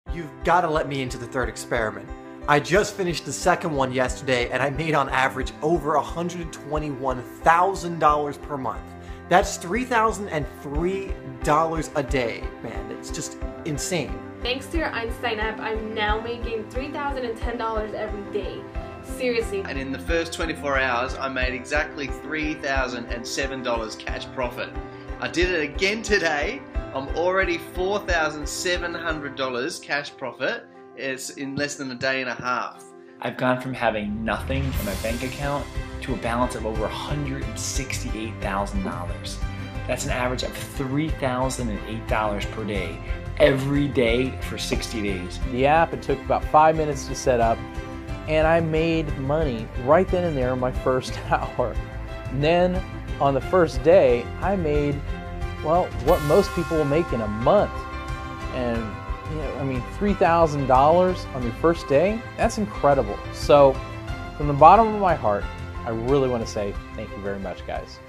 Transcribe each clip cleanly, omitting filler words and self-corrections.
You've got to let me into the third experiment. I just finished the second one yesterday and I made on average over $121,000 per month. That's $3,003 a day, man. It's just insane. Thanks to your Einstein app, I'm now making $3,010 every day. Seriously. And in the first 24 hours, I made exactly $3,007 cash profit. I did it again today. I'm already $4,700 cash profit. It's in less than a day and a half. I've gone from having nothing in my bank account to a balance of over $168,000. That's an average of $3,008 per day, every day for 60 days. The app, it took about 5 minutes to set up, and I made money right then and there in my first hour. And then on the first day, I made, well, what most people will make in a month. And I mean, $3,000 on your first day, that's incredible. So from the bottom of my heart, I really want to say thank you very much, guys.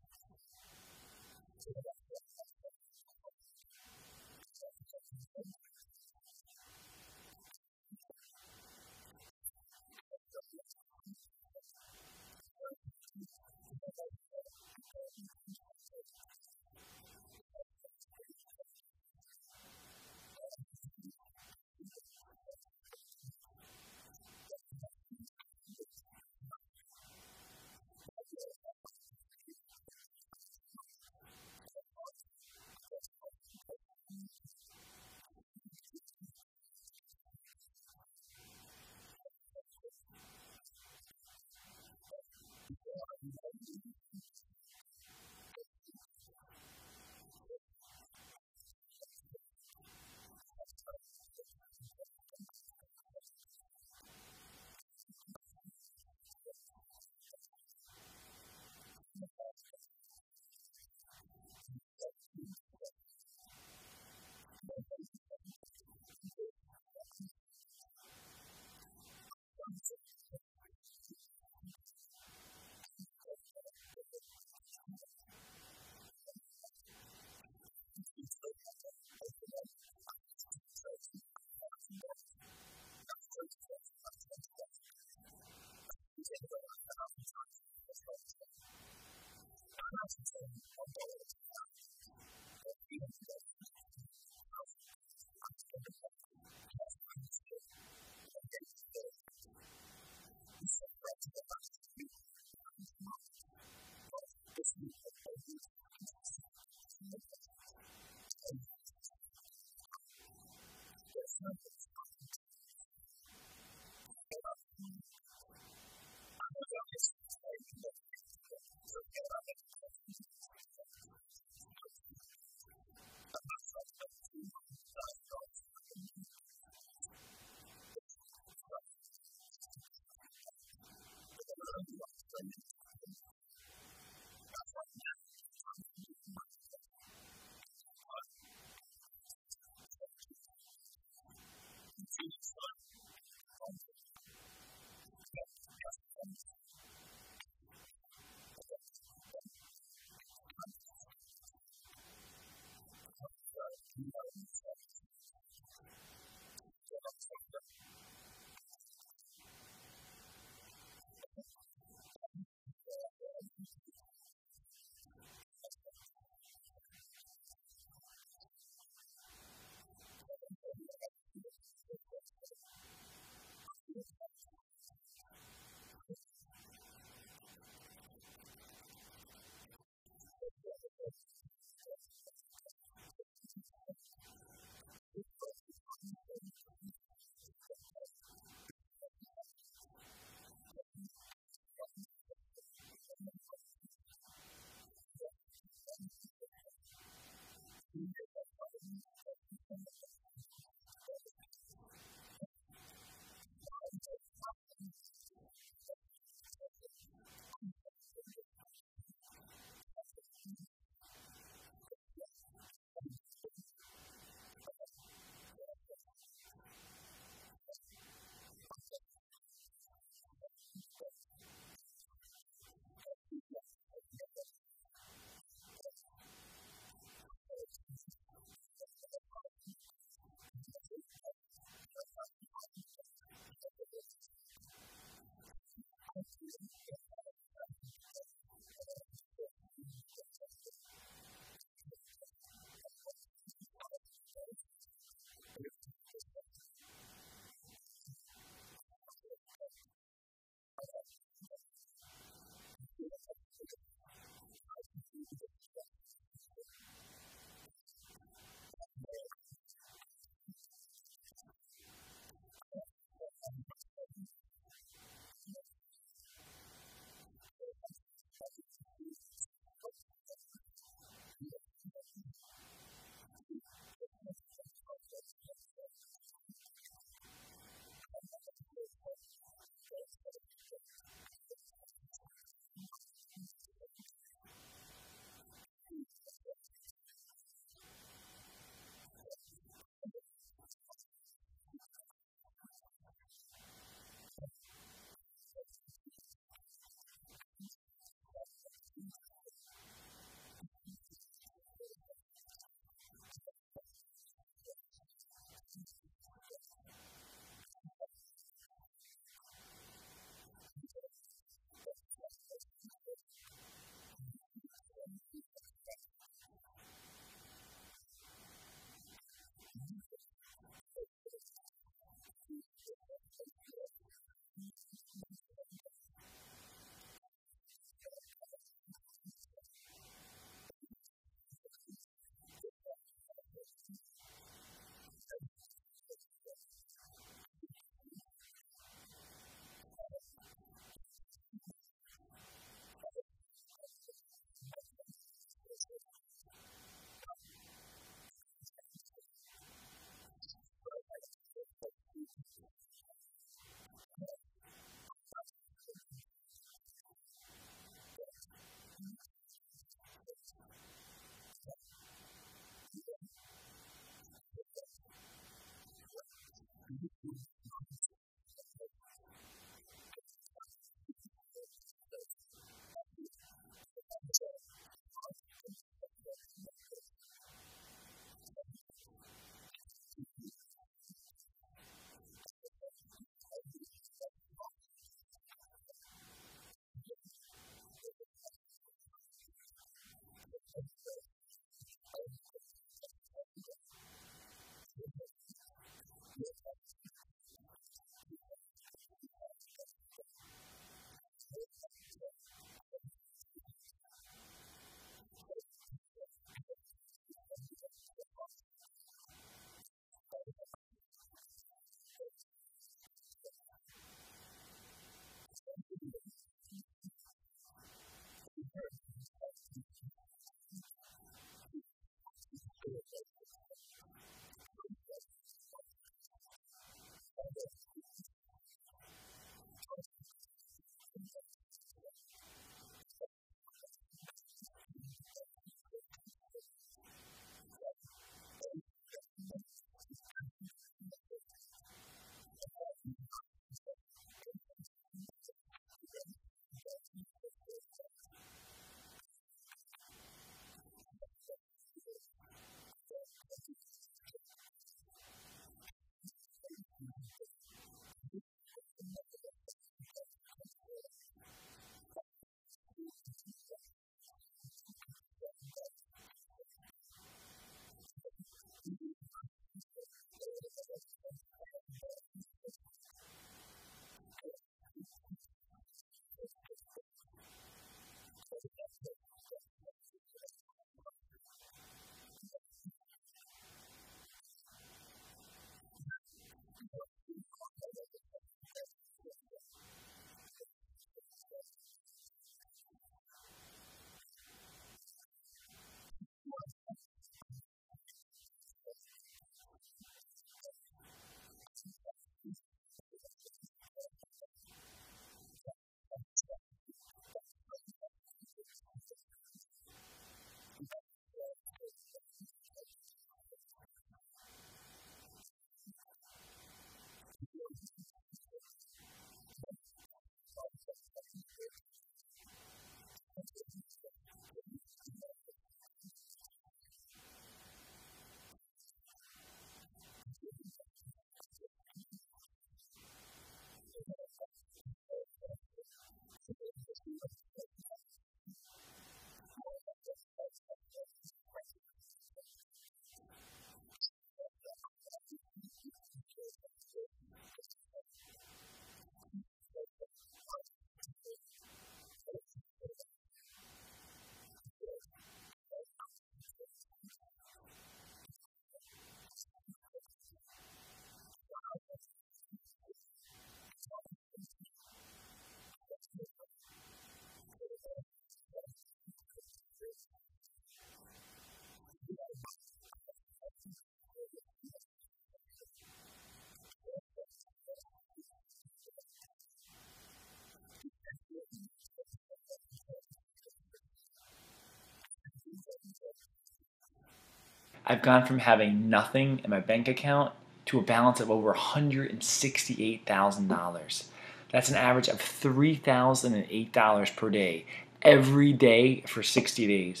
I've gone from having nothing in my bank account to a balance of over $168,000. That's an average of $3,008 per day, every day for 60 days.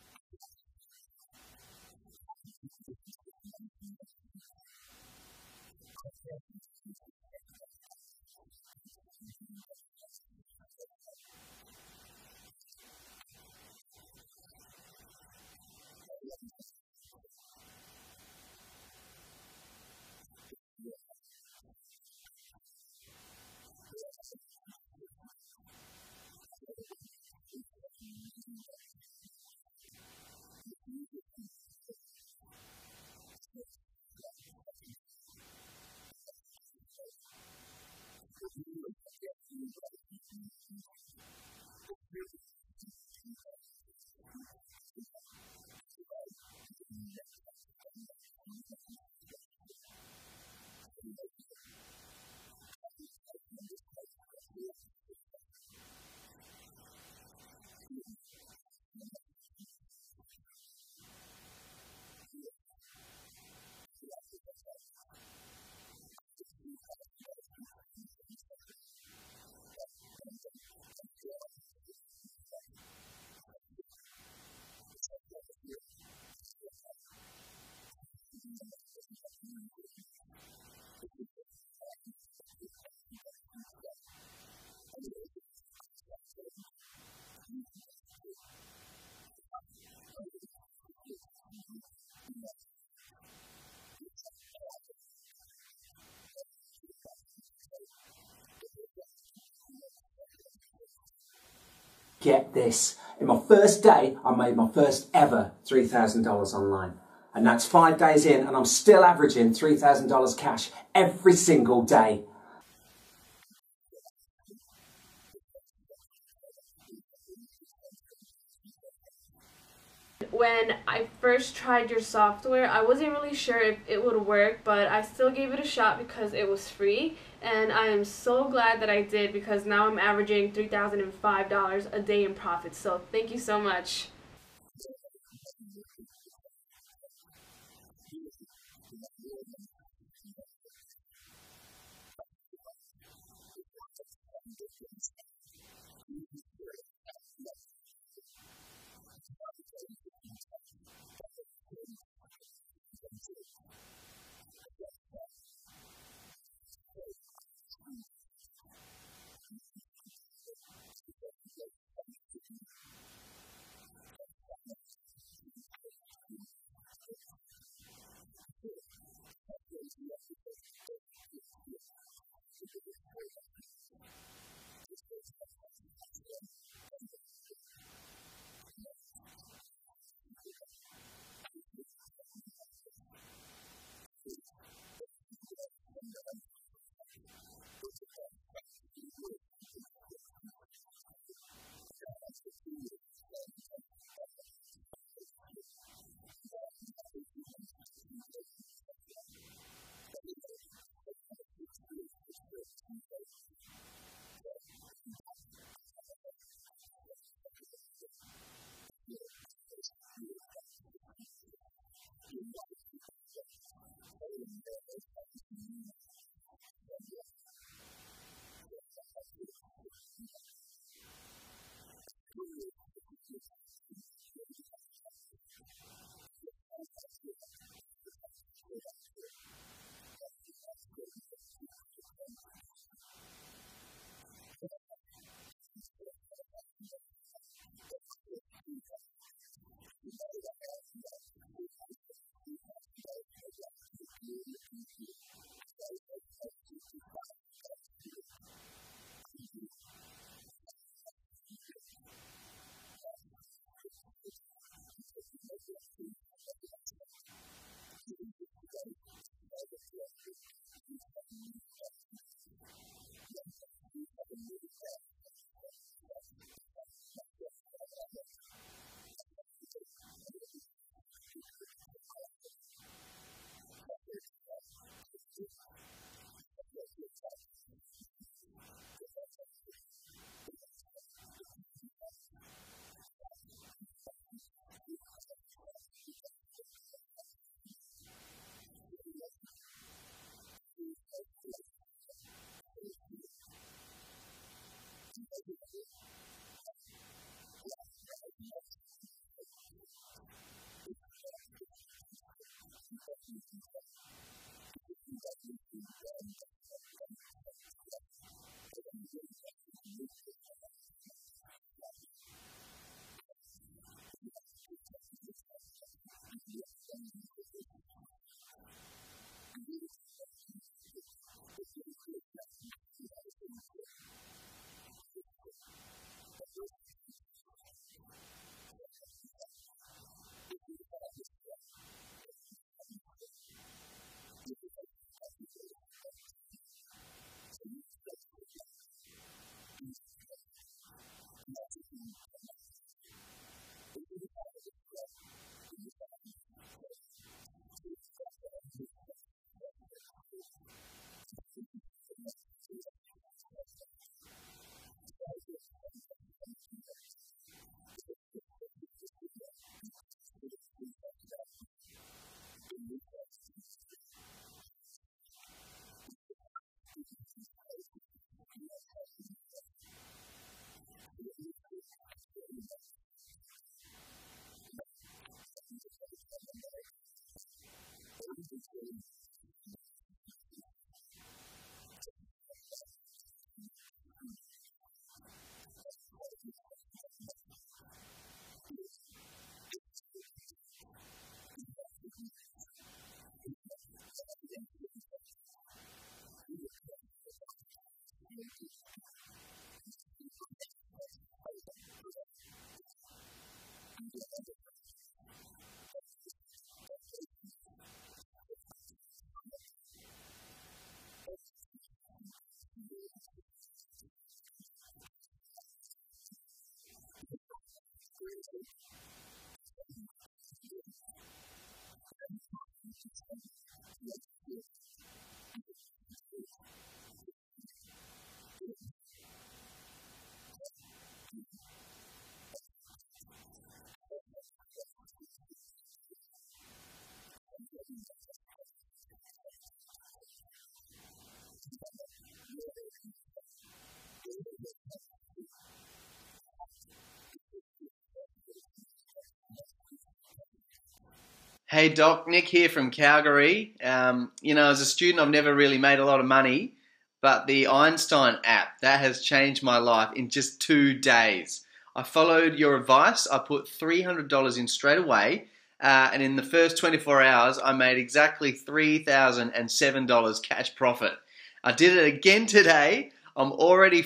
Get this, in my first day, I made my first ever $3,000 online. And that's 5 days in, and I'm still averaging $3,000 cash every single day. When I first tried your software, I wasn't really sure if it would work, but I still gave it a shot because it was free, and I am so glad that I did because now I'm averaging $3,005 a day in profit. So thank you so much. Hey Doc, Nick here from Calgary. As a student, I've never really made a lot of money, but the Einstein app, that has changed my life in just 2 days. I followed your advice. I put $300 in straight away, and in the first 24 hours, I made exactly $3,007 cash profit. I did it again today. I'm already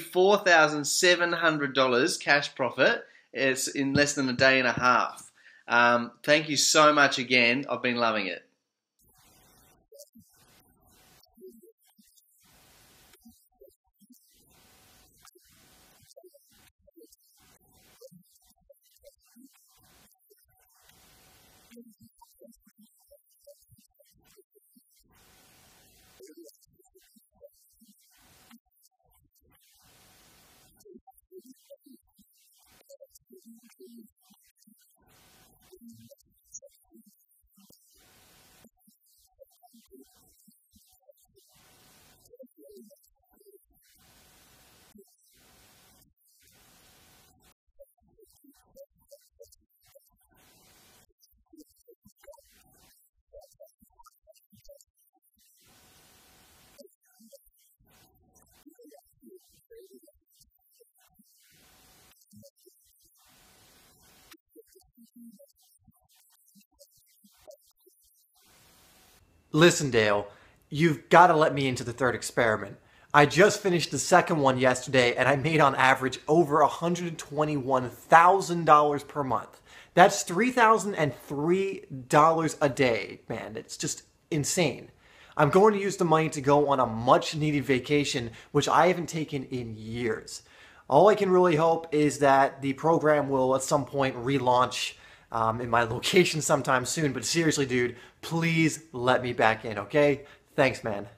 $4,700 cash profit. It's in less than a day and a half. Thank you so much again. I've been loving it. Listen, Dale, you've got to let me into the third experiment. I just finished the second one yesterday and I made on average over $121,000 per month. That's $3,003 a day, man. It's just insane. I'm going to use the money to go on a much needed vacation, which I haven't taken in years. All I can really hope is that the program will at some point relaunch in my location sometime soon. But seriously, dude, please let me back in, okay? Thanks, man.